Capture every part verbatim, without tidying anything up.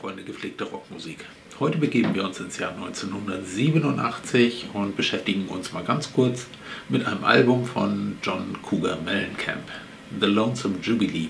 Freunde gepflegter Rockmusik. Heute begeben wir uns ins Jahr neunzehnhundertsiebenundachtzig und beschäftigen uns mal ganz kurz mit einem Album von John Cougar Mellencamp, The Lonesome Jubilee.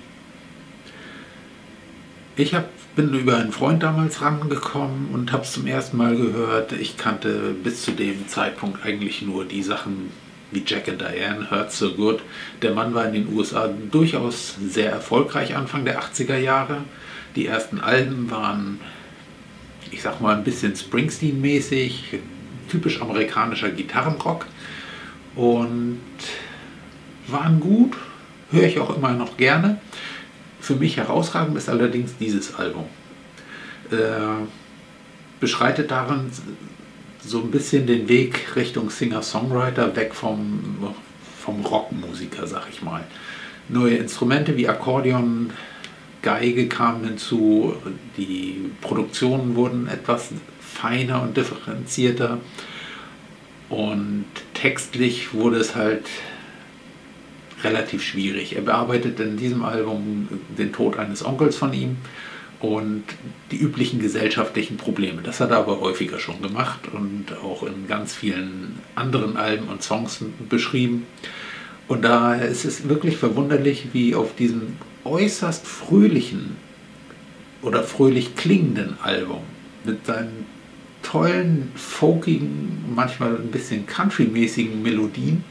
Ich hab, bin über einen Freund damals rangekommen und habe es zum ersten Mal gehört. Ich kannte bis zu dem Zeitpunkt eigentlich nur die Sachen wie Jack and Diane, Hurts So Good. Der Mann war in den U S A durchaus sehr erfolgreich Anfang der achtziger Jahre. Die ersten Alben waren, ich sag mal, ein bisschen Springsteen-mäßig, typisch amerikanischer Gitarrenrock und waren gut, höre ich auch immer noch gerne. Für mich herausragend ist allerdings dieses Album. Äh, beschreitet darin so ein bisschen den Weg Richtung Singer-Songwriter, weg vom, vom Rockmusiker, sag ich mal. Neue Instrumente wie Akkordeon, Geige kamen hinzu, die Produktionen wurden etwas feiner und differenzierter und textlich wurde es halt relativ schwierig. Er bearbeitet in diesem Album den Tod eines Onkels von ihm und die üblichen gesellschaftlichen Probleme. Das hat er aber häufiger schon gemacht und auch in ganz vielen anderen Alben und Songs beschrieben. Und daher ist es wirklich verwunderlich, wie auf diesem äußerst fröhlichen oder fröhlich klingenden Album mit seinen tollen, folkigen, manchmal ein bisschen country-mäßigen Melodien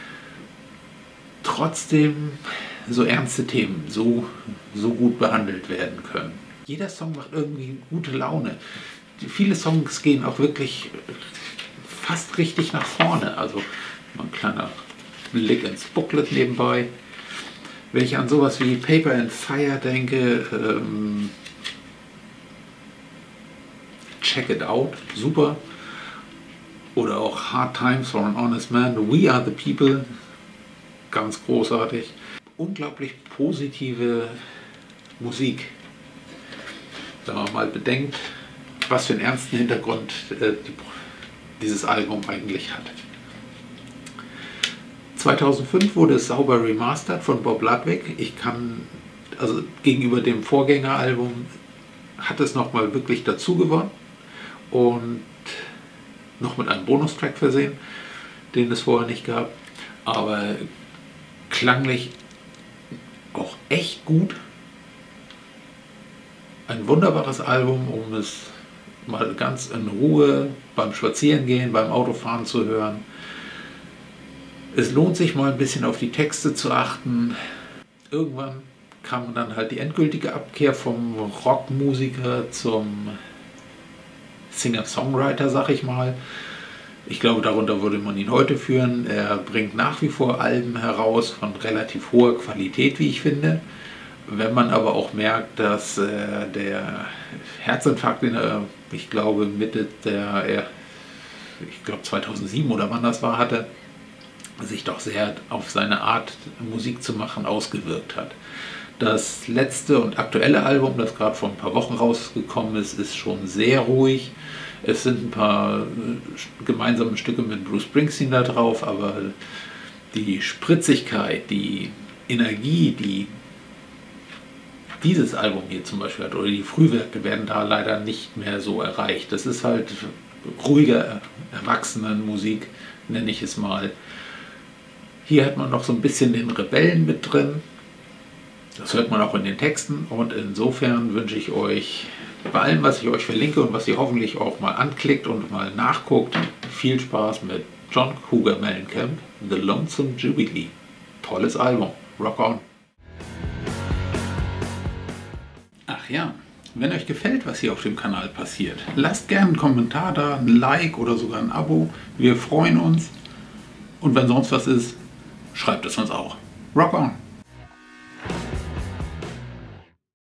trotzdem so ernste Themen so, so gut behandelt werden können. Jeder Song macht irgendwie gute Laune. Viele Songs gehen auch wirklich fast richtig nach vorne. Also ein kleiner Blick ins Booklet nebenbei. Wenn ich an sowas wie Paper and Fire denke, ähm, Check It Out, super. Oder auch Hard Times for an Honest Man, We Are the People, ganz großartig. Unglaublich positive Musik. Wenn man mal bedenkt, was für einen ernsten Hintergrund äh, die, dieses Album eigentlich hat. zweitausendfünf wurde es sauber remastered von Bob Ludwig. Ich kann, also gegenüber dem Vorgängeralbum hat es nochmal wirklich dazu gewonnen und noch mit einem Bonustrack versehen, den es vorher nicht gab. Aber klanglich auch echt gut. Ein wunderbares Album, um es mal ganz in Ruhe beim Spazierengehen, beim Autofahren zu hören. Es lohnt sich mal ein bisschen auf die Texte zu achten. Irgendwann kam dann halt die endgültige Abkehr vom Rockmusiker zum Singer-Songwriter, sag ich mal. Ich glaube, darunter würde man ihn heute führen. Er bringt nach wie vor Alben heraus von relativ hoher Qualität, wie ich finde. Wenn man aber auch merkt, dass äh, der Herzinfarkt, den er, ich glaube, Mitte der, er, ich glaube zweitausendsieben oder wann das war, hatte, sich doch sehr auf seine Art, Musik zu machen, ausgewirkt hat. Das letzte und aktuelle Album, das gerade vor ein paar Wochen rausgekommen ist, ist schon sehr ruhig. Es sind ein paar gemeinsame Stücke mit Bruce Springsteen da drauf, aber die Spritzigkeit, die Energie, die dieses Album hier zum Beispiel hat, oder die Frühwerke, werden da leider nicht mehr so erreicht. Das ist halt ruhige Erwachsenenmusik, nenne ich es mal. Hier hat man noch so ein bisschen den Rebellen mit drin. Das hört man auch in den Texten und insofern wünsche ich euch bei allem, was ich euch verlinke und was ihr hoffentlich auch mal anklickt und mal nachguckt, viel Spaß mit John Cougar Mellencamp, The Lonesome Jubilee. Tolles Album. Rock on! Ach ja, wenn euch gefällt, was hier auf dem Kanal passiert, lasst gerne einen Kommentar da, ein Like oder sogar ein Abo. Wir freuen uns. Und wenn sonst was ist, schreibt es uns auch. Rock on!